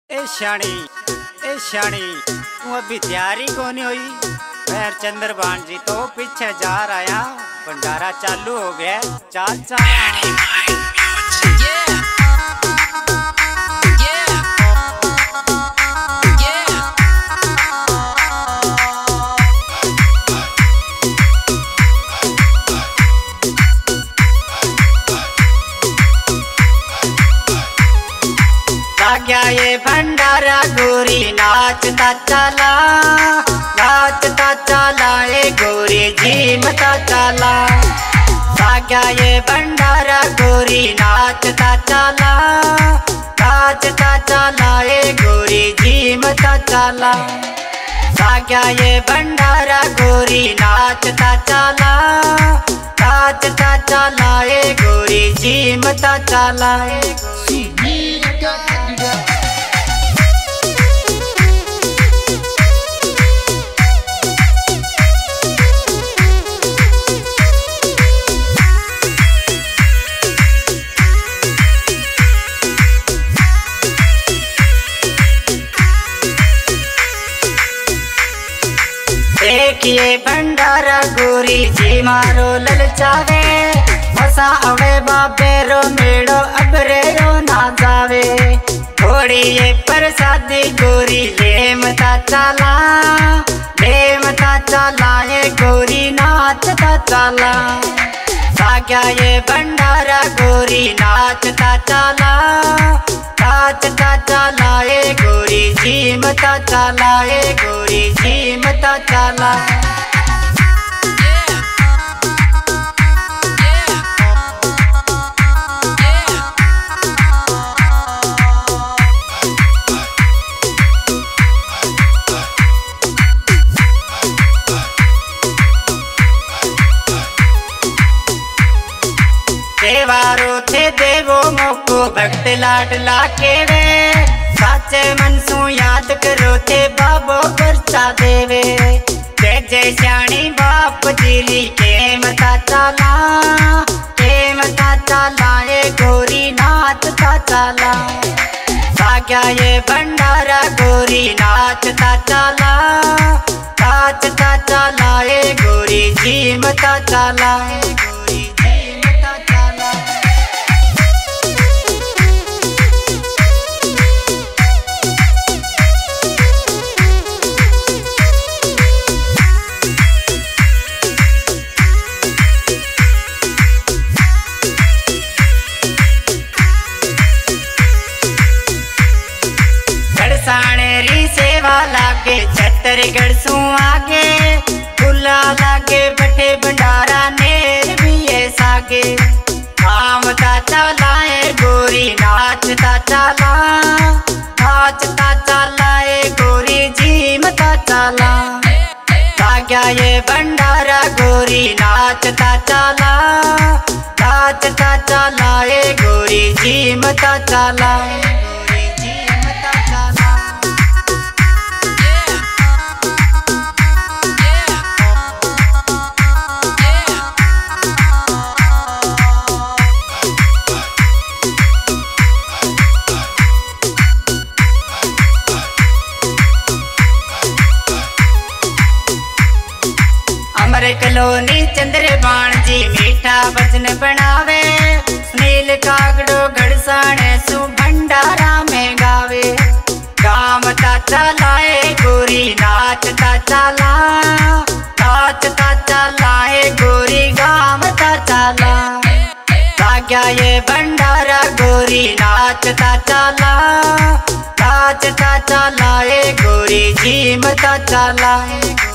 ए शानी तू अभी तैयारी कौन हुई? पैर चंद्रभान जी तो पीछे जा रहा, भंडारा चालू हो गया। चाचा क्या ये भंडारा गोरी नाचता चला ए गोरी झीमता चला। क्या ये भंडारा गोरी नाचता चला ए गोरी झीमता चला। क्या ये भंडारा गोरी नाचता चला ए गोरी झीमता चला। देखिए भंडारा गोरी जी मारो ललचावे, मसा अवे बाबे रो मेड़ो अबरे रो ना जावे। थोड़ी ये प्रसादी गोरी लेमता चला ये गोरी नाचता चला। क्या ये भंडारा गोरी नाचता चला ए गोरी झीमता चला ए गोरी झीमता चला। देवारो थे देवो मोको भक्त लाडला के वे, साचे मन सु याद करो थे बाबो खर्चा देवे। जय जय श्याणी बाप जीली के मता चला ए गोरी नाचता चला। क्या ये भंडारा गोरी नाचता चला ए गोरी झीमता चला। साणेरी सेवा लागे छत्तरगढ़ सु आगे, फुला लागे बटे भंडारा नेर भी ये सागे। नामता चला ए गोरी नाचता चला ए गोरी झीमता चला। क्या ये भंडारा गोरी नाचता चला ए गोरी झीमता चला। कलोनी चंद्रभान जी मीठा भजन बनावे, सुनील कागड़ो घड़साने सु भंडारा में गावे। गामता चला ए गोरी नाचता चला ए गोरी गामता चला। क्या ये भंडारा गोरी नाचता चला ए गोरी झीमता चला।